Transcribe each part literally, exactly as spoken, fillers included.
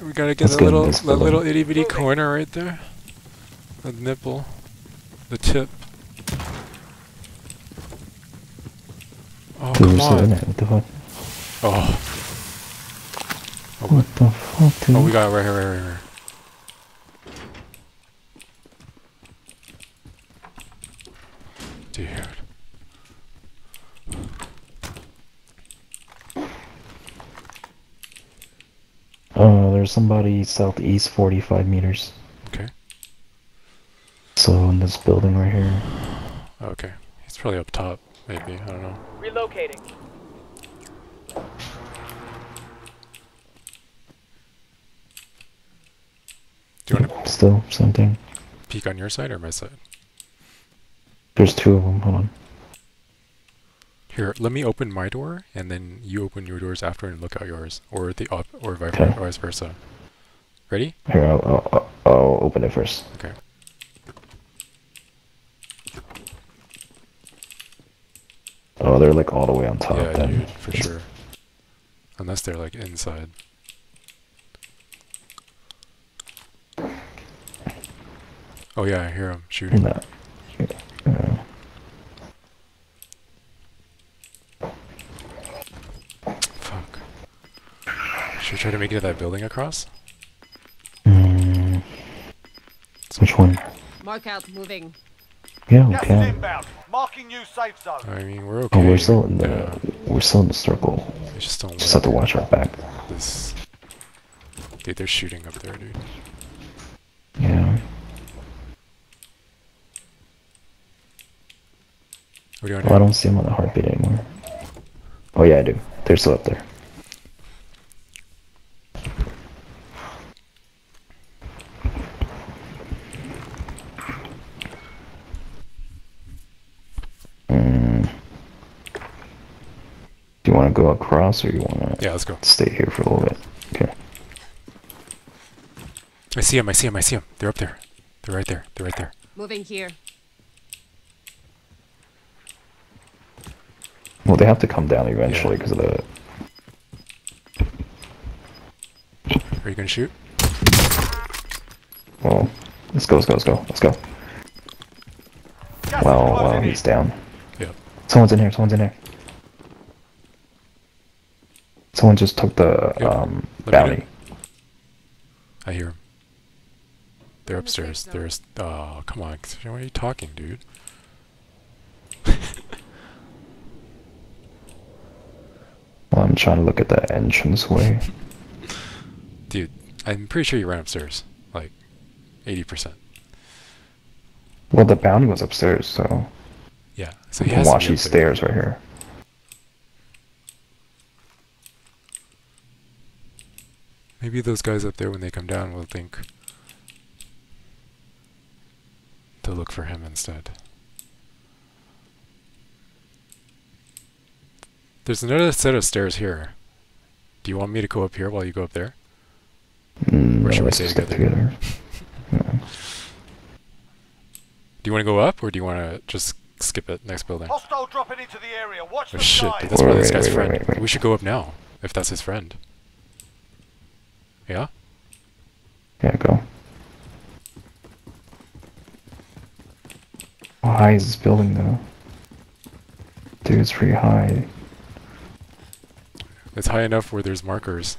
We gotta get Let's a get in little, this that building. little itty bitty corner right there. The nipple. The tip. Oh, Dude, come we're still in on. it. What the fuck? Oh. Oh, What the fuck, dude? oh, we got it right here, right here, right here. Dude. Uh, there's somebody southeast forty-five meters. Okay. So in this building right here. Okay. He's probably up top, maybe. I don't know. Relocating. Do you want to Still something. peek on your side or my side? There's two of them. Hold on. Here, let me open my door, and then you open your doors after and look out yours, or the op, or vice, Okay. vice versa. Ready? Here, I'll, I'll, I'll open it first. Okay. Oh, they're like all the way on top. Yeah, then. dude, for sure. Unless they're like inside. Oh yeah, I hear him shooting. No. Uh, Fuck. Should we try to make it to that building across? mm, which one? Mark out, moving. Yeah, we Gas is can. inbound. Marking new safe zone. I mean, we're okay. Oh, we're still in the Yeah, we're still in the circle. we just don't Just have let to watch our back. this. Dude, they're shooting up there, dude. Yeah. What do you want Oh, to I do? don't see them on the heartbeat anymore. Oh yeah, I do. They're still up there. Mm. Do you want to go across or you want to Yeah, let's go. stay here for a little bit? Okay. I see him, I see him, I see him. They're up there. They're right there. They're right there. Moving here. Well, they have to come down eventually because of the. Are you gonna shoot? Well, let's go, let's go, let's go, let's go. Gas is Well, closing well, in. he's down. Yep. Someone's in here, someone's in here. Someone just took the Yep. um, Let me bounty. I hear him. They're In the safe upstairs. zone. There's. Oh, come on. Why are you talking, dude? Well, I'm trying to look at the entrance way. Dude, I'm pretty sure you ran upstairs. Like, eighty percent. Well, the bounty was upstairs, so Yeah. So you he can has to watch be up these there. stairs right here. Maybe those guys up there, when they come down, will think to look for him instead. There's another set of stairs here. Do you want me to go up here while you go up there? Mm, Or should we let's stay stick together? together. Yeah. Do you want to go up, or do you want to just skip it? Next building. Hostile dropping into the area. Watch Oh the shit, skies. dude, that's probably Wait, this wait, guy's wait, friend. wait, wait. We should go up now, if that's his friend. Yeah? Yeah, go. How high is this building, though? Dude, it's pretty high. It's high enough where there's markers.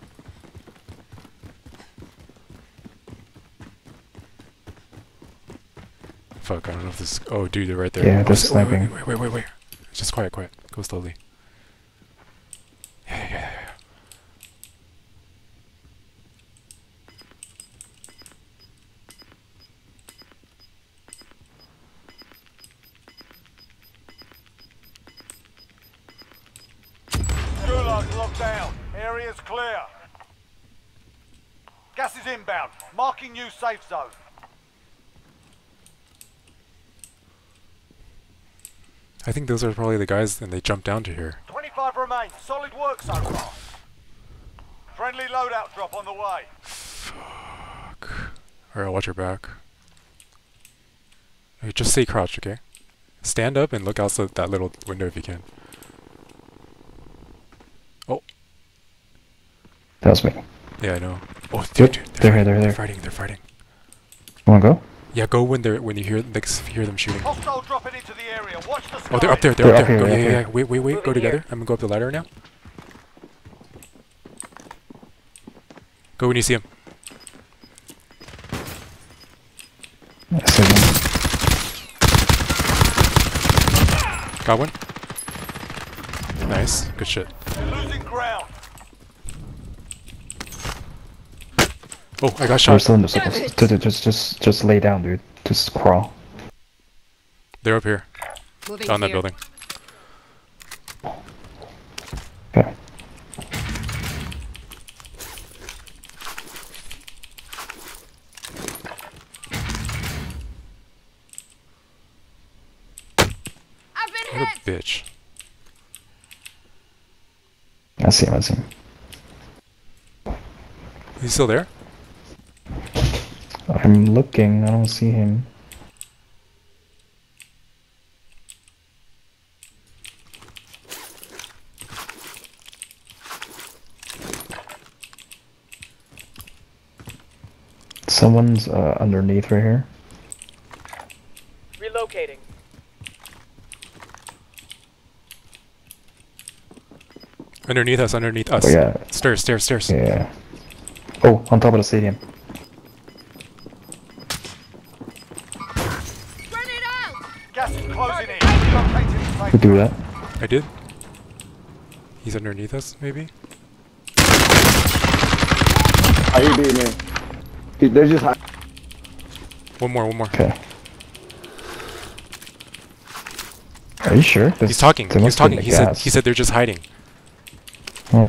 Fuck, I don't know if this... Oh, dude, they're right there. Yeah, Oh, they're s- wait, wait, sniping. wait, wait, wait, wait. Just quiet, quiet. Go slowly. Yeah, yeah, yeah, yeah. Gulag locked down. Area's clear. Gas is inbound. Marking new safe zone. I think those are probably the guys, and they jumped down to here. twenty-five remain. Solid work so far. Friendly loadout drop on the way. Fuck. Alright, watch your back. Okay, just stay crouched, okay? Stand up and look outside that little window if you can. That was me. Yeah, I know. Oh, dude, Yep, dude they're here, they're they're there. fighting. They're fighting. Wanna go? Yeah, go when they're when you hear like s- hear them shooting. Hostile dropping into the area. Watch the sky. Oh, they're up there. They're, They're up up there. here, Go, up yeah, here. yeah, yeah. Wait, wait, wait. Go Moving together. here. I'm gonna go up the ladder now. Go when you see him. I see them. Got one. Nice. Good shit. You're losing ground. Oh, I got We're shot. still in the circles. Just, just, just, just lay down, dude. Just crawl. They're up here. Moving On that here. building. Okay. I've been What hit. a bitch. I see him, I see him. He's still there? I'm looking, I don't see him. Someone's uh, underneath right here. Relocating. Underneath us, underneath us. Oh yeah, Stairs, stairs, stairs. yeah. Oh, on top of the stadium. Run it out. Gas is closing in. Relocating the safe Who do that? I did. He's underneath us, maybe? How you doing, man? He- They're just high. One more, one more. Okay. Are you sure? This- He's talking. there He's must have talking. been He the said gas. he said they're just hiding. Oh,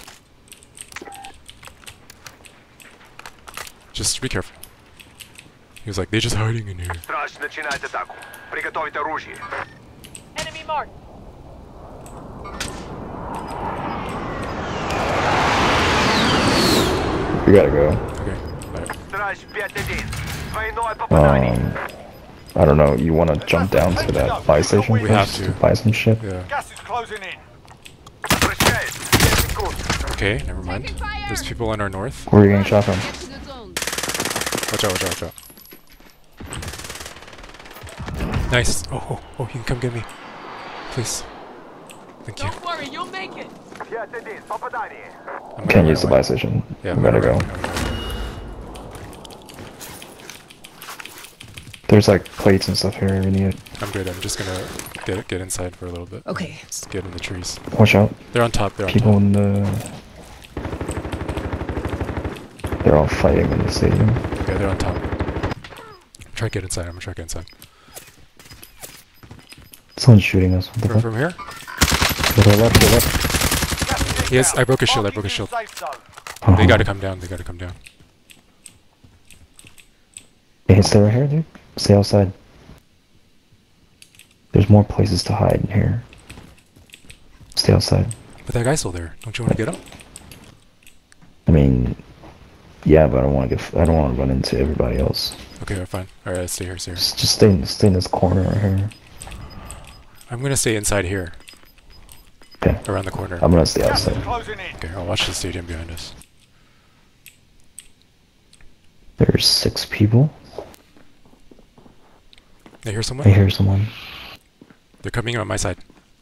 Just be careful. He was like, they're just hiding in here. Страж начинает атаку. Приготовить оружие. Enemy marked. we gotta go. Okay. Bye. Страж пять один. Двойное попадание. Um, I don't know. You want to jump down to that buy station We have first to. to buy some shit? Yeah. Gas is closing in. Обращает. пять секунд. Okay, never mind. Taking fire. There's people on our north. Where are you getting shot from? Get to the zone. Watch out, watch out, watch out. Nice. Oh, oh, oh, you can come get me. Please. Thank you. Don't worry, you'll make it. пять один. Попадание. I'm Can't gonna use the run buy away. station. Yeah, we I'm gotta gonna go. run away, I'm gonna run away. There's like plates and stuff here. We need it. I'm good. I'm just gonna get get inside for a little bit. Okay. Just get in the trees. Watch out. They're on top. They're on People top. in the. They're all fighting in the stadium. Yeah, they're on top. Try to get inside. I'm gonna try to get inside. Someone's shooting us. What the From, fuck? from here? To the left, to the left. Gas is Yes, inbound. I broke his shield, I Marking broke his new shield. safe zone. They Uh-huh. gotta come down. They gotta come down. Hey, stay right here, dude. Stay outside. There's more places to hide in here. Stay outside. But that guy's still there. Don't you want to get him? I mean, yeah, but I don't want to get. I don't want to run into everybody else. Okay, we're fine. All right, stay here, stay here. Just, just stay, in- stay in this corner right here. I'm gonna stay inside here, Okay. around the corner. I'm gonna stay Gas is outside. closing in. Okay, I'll watch the stadium behind us. There's six people. I hear I someone. hear someone. They're coming on my side.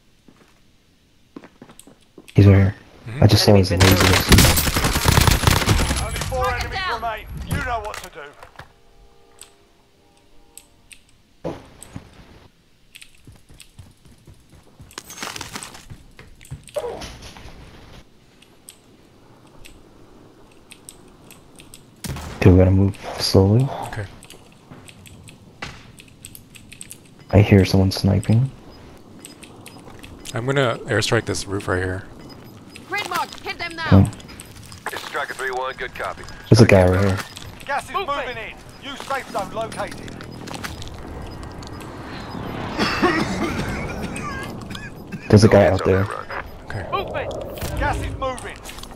He's right here. Mhm. I just saw his Enemies laser. in Only four Track it enemies down. remain. You know what to do. Dude, we gotta move slowly. Okay. I hear someone sniping. I'm gonna airstrike this roof right here. Grid mark. Hit them now. Oh, This is Striker three one. Good copy. there's a guy right here. Gas is Moving. moving in. New safe zone located. There's a guy out there. Okay. Movement. Gas is moving.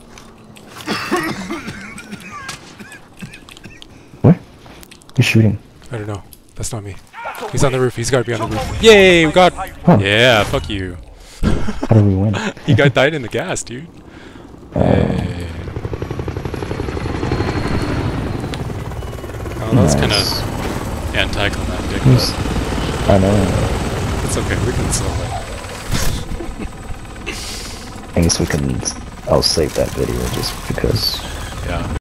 What? Who's shooting? I don't know. That's not me. That's a He's on the win. roof. He's gotta be on the Took what roof. we Yay, we got. paid Huh. for. Yeah, fuck you. How did we win? He got died in the gas, dude. Uh, Hey. that was kind Nice. of anticlimactic, Yes. but I know. it's okay, we can still win. I guess we can. I'll save that video just because. Yeah.